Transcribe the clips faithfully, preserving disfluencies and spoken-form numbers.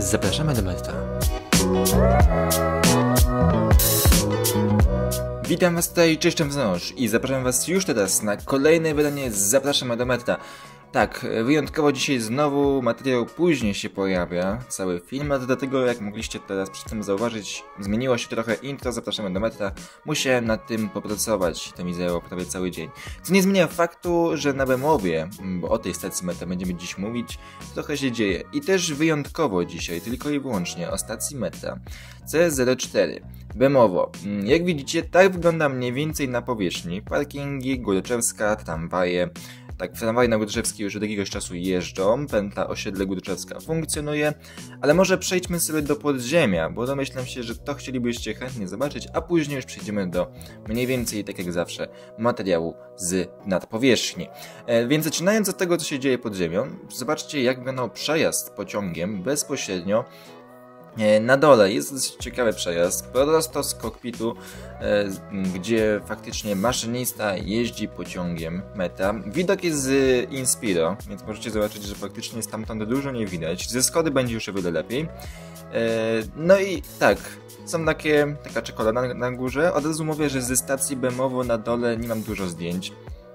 Zapraszamy do metra. Witam was tutaj, cześć wznosz i zapraszam was już teraz na kolejne wydanie Zapraszamy do metra. Tak, wyjątkowo dzisiaj znowu materiał później się pojawia, cały film, a dlatego jak mogliście teraz przy tym zauważyć, zmieniło się trochę intro, Zapraszamy do metra, musiałem nad tym popracować, to mi zajęło prawie cały dzień. Co nie zmienia faktu, że na Bemowie, bo o tej stacji metra będziemy dziś mówić, trochę się dzieje. I też wyjątkowo dzisiaj, tylko i wyłącznie o stacji metra C zero cztery. Bemowo. Jak widzicie, tak wygląda mniej więcej na powierzchni. Parkingi, Górczewska, tramwaje. Tak, tramwaje na Górczewskiej już od jakiegoś czasu jeżdżą, pętla osiedle Górczewska funkcjonuje, ale może przejdźmy sobie do podziemia, bo domyślam się, że to chcielibyście chętnie zobaczyć, a później już przejdziemy do mniej więcej, tak jak zawsze, materiału z nadpowierzchni. E, więc zaczynając od tego, co się dzieje pod ziemią, zobaczcie, jak wyglądał przejazd pociągiem bezpośrednio na dole. Jest dosyć ciekawy przejazd, prosto z kokpitu, e, gdzie faktycznie maszynista jeździ pociągiem metra. Widok jest z Inspiro, więc możecie zobaczyć, że faktycznie stamtąd dużo nie widać. Ze Skody będzie już o wiele lepiej. E, no i tak, są takie, taka czekolada na, na górze. Od razu mówię, że ze stacji Bemowo na dole nie mam dużo zdjęć.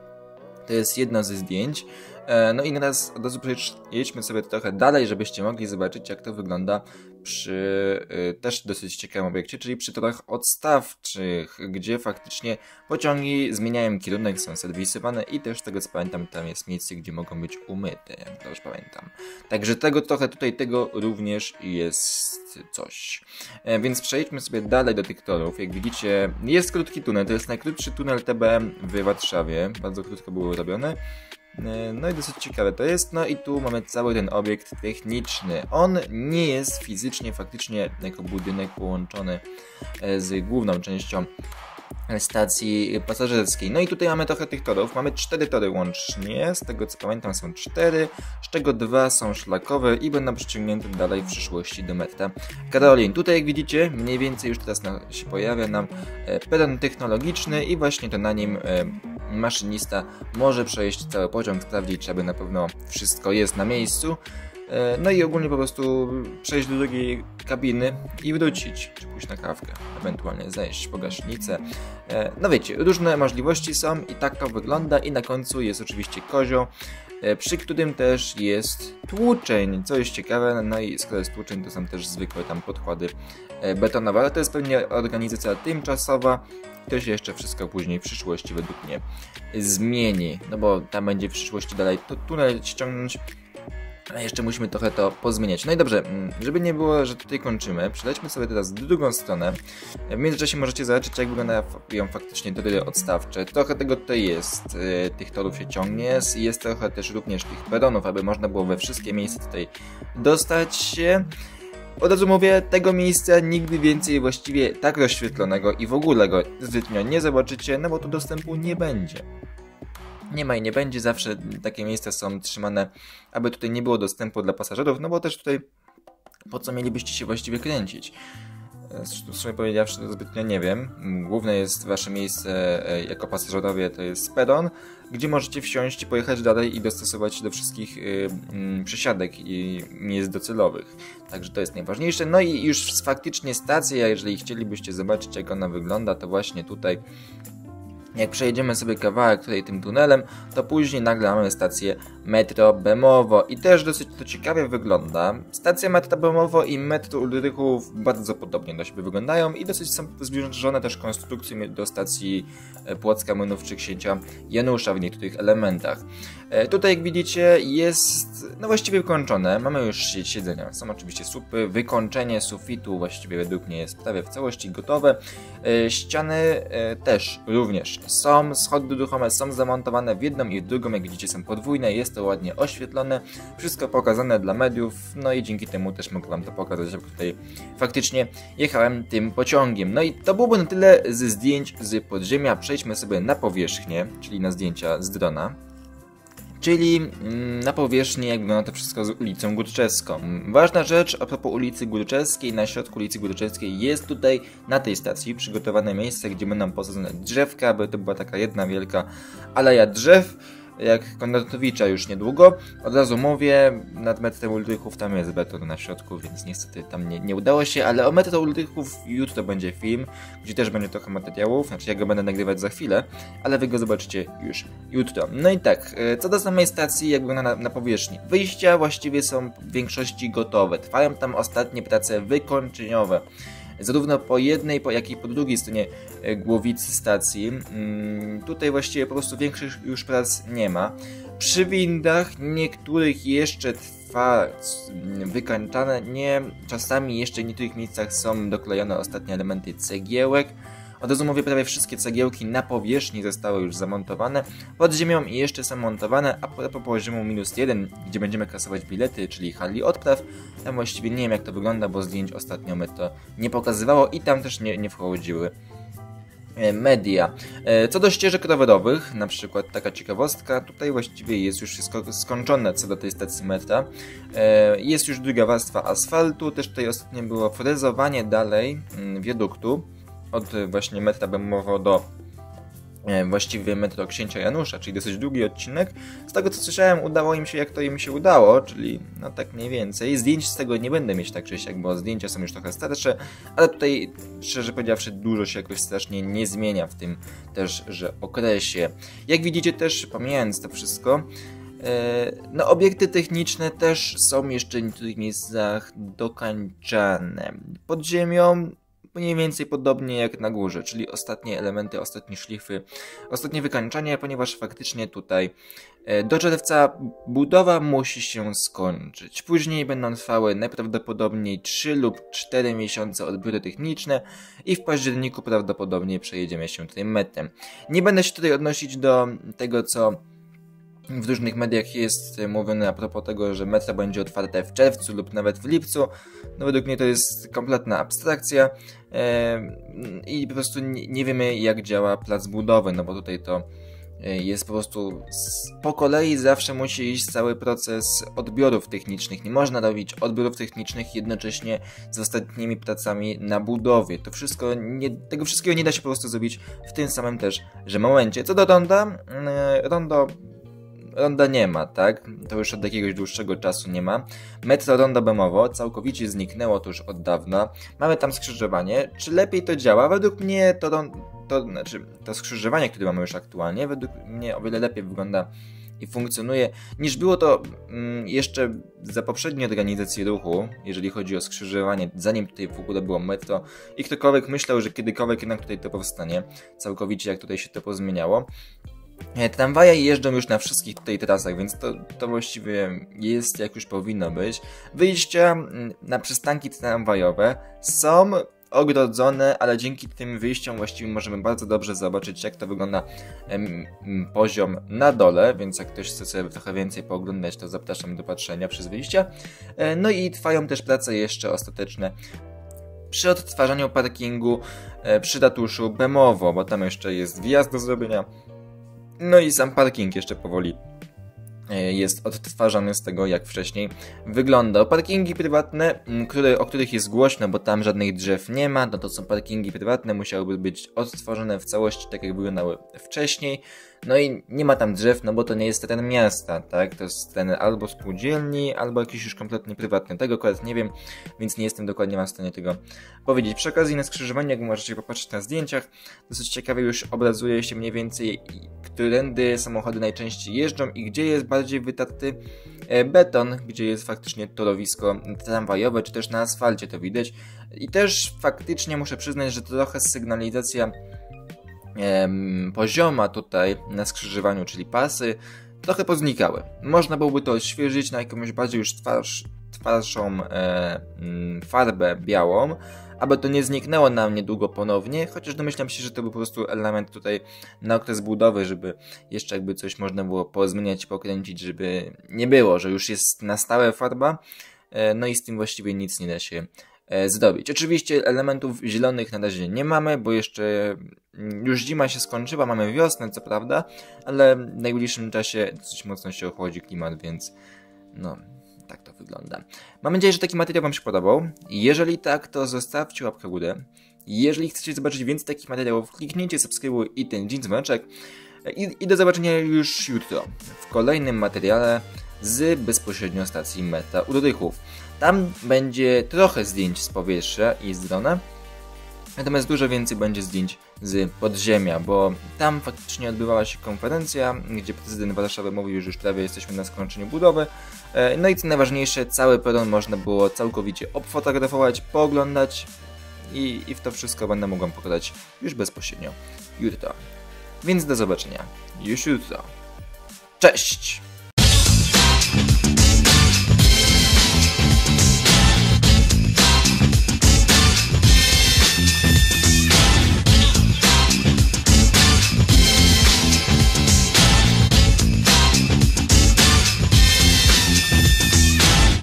To jest jedno ze zdjęć. No i teraz od razu jedźmy sobie trochę dalej, żebyście mogli zobaczyć, jak to wygląda przy y, też dosyć ciekawym obiekcie, czyli przy torach odstawczych, gdzie faktycznie pociągi zmieniają kierunek, są serwisowane i też z tego co pamiętam, tam jest miejsce, gdzie mogą być umyte, jak dobrze pamiętam. Także tego trochę tutaj, tego również jest coś. E, więc przejdźmy sobie dalej do tych torów. Jak widzicie, jest krótki tunel, to jest najkrótszy tunel T B M w Warszawie, bardzo krótko było robione. No i dosyć ciekawe to jest. No i tu mamy cały ten obiekt techniczny. On nie jest fizycznie, faktycznie jako budynek połączony z główną częścią stacji pasażerskiej. No i tutaj mamy trochę tych torów. Mamy cztery tory łącznie. Z tego co pamiętam są cztery, z czego dwa są szlakowe i będą przyciągnięte dalej w przyszłości do metra Karolin. Tutaj jak widzicie, mniej więcej już teraz na, się pojawia nam peron technologiczny i właśnie to na nim e, maszynista może przejść cały pociąg, sprawdzić, czy aby na pewno wszystko jest na miejscu. No i ogólnie po prostu przejść do drugiej kabiny i wrócić, czy pójść na kawkę, ewentualnie zejść po gaśnicę. No wiecie, różne możliwości są i tak to wygląda i na końcu jest oczywiście kozioł, przy którym też jest tłuczeń, co jest ciekawe, no i skoro jest tłuczeń, to są też zwykłe tam podkłady betonowe, ale to jest pewnie organizacja tymczasowa. To się jeszcze wszystko później w przyszłości według mnie zmieni, no bo tam będzie w przyszłości dalej to tunel ściągnąć. A jeszcze musimy trochę to pozmieniać. No i dobrze, żeby nie było, że tutaj kończymy, przelećmy sobie teraz w drugą stronę. W międzyczasie możecie zobaczyć, jak wyglądają faktycznie tory odstawcze. Trochę tego tutaj jest, tych torów się ciągnie, jest trochę też również tych peronów, aby można było we wszystkie miejsca tutaj dostać się. Od razu mówię, tego miejsca nigdy więcej właściwie tak rozświetlonego i w ogóle go zbytnio nie zobaczycie, no bo tu dostępu nie będzie. Nie ma i nie będzie, zawsze takie miejsca są trzymane, aby tutaj nie było dostępu dla pasażerów, no bo też tutaj po co mielibyście się właściwie kręcić? W sumie powiedziawszy, to zbytnio nie wiem. Główne jest wasze miejsce jako pasażerowie, to jest peron, gdzie możecie wsiąść i pojechać dalej i dostosować się do wszystkich yy, yy, przesiadek i miejsc docelowych. Także to jest najważniejsze. No i już faktycznie stacja, jeżeli chcielibyście zobaczyć, jak ona wygląda, to właśnie tutaj. Jak przejedziemy sobie kawałek tutaj tym tunelem, to później nagle mamy stację metro Bemowo i też dosyć to ciekawie wygląda. Stacja metro Bemowo i metro Ulrychów bardzo podobnie do siebie wyglądają i dosyć są zbliżone też konstrukcje do stacji Płocka Młynów czy Księcia Janusza w niektórych elementach. E, tutaj jak widzicie jest no właściwie wykończone, mamy już siedzenia, są oczywiście słupy, wykończenie sufitu właściwie według mnie jest prawie w całości gotowe. E, ściany e, też również są, schody ruchome są zamontowane w jedną i w drugą, jak widzicie są podwójne, jest to ładnie oświetlone, wszystko pokazane dla mediów, no i dzięki temu też mogę wam to pokazać, jak tutaj faktycznie jechałem tym pociągiem. No i to byłoby na tyle ze zdjęć z podziemia, przejdźmy sobie na powierzchnię, czyli na zdjęcia z drona. Czyli na powierzchni jak wygląda to wszystko z ulicą Górczewską. Ważna rzecz a propos ulicy Górczewskiej, na środku ulicy Górczewskiej jest tutaj na tej stacji przygotowane miejsce, gdzie będą posadzone drzewka, aby to była taka jedna wielka aleja drzew. jak Konratowicza już niedługo. Od razu mówię, nad Metrem Uldrychów tam jest beton na środku, więc niestety tam nie, nie udało się, ale o Metrze Uldrychów jutro będzie film, gdzie też będzie trochę materiałów, znaczy ja go będę nagrywać za chwilę, ale wy go zobaczycie już jutro. No i tak, co do samej stacji, jakby na, na powierzchni. Wyjścia właściwie są w większości gotowe, trwają tam ostatnie prace wykończeniowe. Zarówno po jednej, jak i po drugiej stronie głowicy stacji. Tutaj właściwie po prostu większych już prac nie ma. Przy windach niektórych jeszcze trwa wykańczane, nie, czasami jeszcze w niektórych miejscach są doklejone ostatnie elementy cegiełek. Od razu mówię, prawie wszystkie cegiełki na powierzchni zostały już zamontowane. Pod ziemią jeszcze są montowane, a po poziomu minus jeden, gdzie będziemy kasować bilety, czyli hali odpraw, tam właściwie nie wiem jak to wygląda, bo zdjęć ostatnio Metro nie pokazywało i tam też nie, nie wchodziły media. Co do ścieżek rowerowych, na przykład taka ciekawostka, tutaj właściwie jest już wszystko skończone co do tej stacji metra. Jest już druga warstwa asfaltu, też tutaj ostatnio było frezowanie dalej wiaduktu od właśnie metra Bemowo do e, właściwie metro Księcia Janusza, czyli dosyć długi odcinek. Z tego co słyszałem, udało im się jak to im się udało, czyli no tak mniej więcej. Zdjęć z tego nie będę mieć tak czy siak, bo zdjęcia są już trochę starsze, ale tutaj szczerze powiedziawszy dużo się jakoś strasznie nie zmienia w tym też, że okresie. Jak widzicie też, pomijając to wszystko, e, no obiekty techniczne też są jeszcze w niektórych miejscach dokańczane. Pod ziemią mniej więcej podobnie jak na górze, czyli ostatnie elementy, ostatnie szlify, ostatnie wykańczanie, ponieważ faktycznie tutaj do czerwca budowa musi się skończyć. Później będą trwały najprawdopodobniej trzy lub cztery miesiące odbiory techniczne i w październiku prawdopodobnie przejedziemy się tym metrem. Nie będę się tutaj odnosić do tego, co w różnych mediach jest mówione a propos tego, że metro będzie otwarte w czerwcu lub nawet w lipcu. No według mnie to jest kompletna abstrakcja yy, i po prostu nie, nie wiemy jak działa plac budowy, no bo tutaj to jest po prostu po kolei zawsze musi iść cały proces odbiorów technicznych. Nie można robić odbiorów technicznych jednocześnie z ostatnimi pracami na budowie. To wszystko nie, tego wszystkiego nie da się po prostu zrobić w tym samym też, że momencie. Co do ronda, yy, rondo Ronda nie ma, tak? To już od jakiegoś dłuższego czasu nie ma. Metro Rondo Bemowo całkowicie zniknęło to już od dawna. Mamy tam skrzyżowanie. Czy lepiej to działa? Według mnie to, to, znaczy, to skrzyżowanie, które mamy już aktualnie, według mnie o wiele lepiej wygląda i funkcjonuje, niż było to mm, jeszcze za poprzedniej organizacji ruchu, jeżeli chodzi o skrzyżowanie, zanim tutaj w ogóle było metro i ktokolwiek myślał, że kiedykolwiek jednak tutaj to powstanie, całkowicie jak tutaj się to pozmieniało. Tramwaje jeżdżą już na wszystkich tutaj trasach, więc to, to właściwie jest jak już powinno być. Wyjścia na przystanki tramwajowe są ogrodzone, ale dzięki tym wyjściom właściwie możemy bardzo dobrze zobaczyć jak to wygląda em, poziom na dole, więc jak ktoś chce sobie trochę więcej pooglądać, to zapraszam do patrzenia przez wyjścia. E, no i trwają też prace jeszcze ostateczne przy odtwarzaniu parkingu e, przy ratuszu Bemowo, bo tam jeszcze jest wjazd do zrobienia. No i sam parking jeszcze powoli jest odtwarzany z tego, jak wcześniej wyglądał. Parkingi prywatne, które, o których jest głośno, bo tam żadnych drzew nie ma, no to są parkingi prywatne, musiałyby być odtworzone w całości, tak jak wyglądały wcześniej. No i nie ma tam drzew, no bo to nie jest teren miasta, tak? To jest teren albo spółdzielni, albo jakiś już kompletnie prywatny. Tego akurat nie wiem, więc nie jestem dokładnie w stanie tego powiedzieć. Przy okazji na skrzyżowaniu, jak możecie popatrzeć na zdjęciach, dosyć ciekawie już obrazuje się mniej więcej, którędy samochody najczęściej jeżdżą i gdzie jest bardziej wytarty beton, gdzie jest faktycznie torowisko tramwajowe, czy też na asfalcie to widać. I też faktycznie muszę przyznać, że trochę sygnalizacja pozioma tutaj na skrzyżowaniu, czyli pasy, trochę poznikały. Można byłoby to odświeżyć na jakąś bardziej już twarz, twardszą e, farbę białą, aby to nie zniknęło nam niedługo ponownie, chociaż domyślam się, że to był po prostu element tutaj na okres budowy, żeby jeszcze jakby coś można było pozmieniać, pokręcić, żeby nie było, że już jest na stałe farba, e, no i z tym właściwie nic nie da się zdobić. Oczywiście elementów zielonych na razie nie mamy, bo jeszcze już zima się skończyła, mamy wiosnę co prawda, ale w najbliższym czasie dosyć mocno się ochłodzi klimat, więc no, tak to wygląda. Mam nadzieję, że taki materiał Wam się podobał. Jeżeli tak, to zostawcie łapkę w górę. Jeżeli chcecie zobaczyć więcej takich materiałów, kliknijcie subskrybuj i ten dzwoneczek. I, I do zobaczenia już jutro w kolejnym materiale z bezpośrednio stacji Meta Udrychów. Tam będzie trochę zdjęć z powietrza i z drona, natomiast dużo więcej będzie zdjęć z podziemia, bo tam faktycznie odbywała się konferencja, gdzie prezydent Warszawy mówił, że już prawie jesteśmy na skończeniu budowy. No i co najważniejsze, cały peron można było całkowicie obfotografować, pooglądać i, i w to wszystko będę mógł wam pokazać już bezpośrednio jutro. Więc do zobaczenia już jutro. Cześć!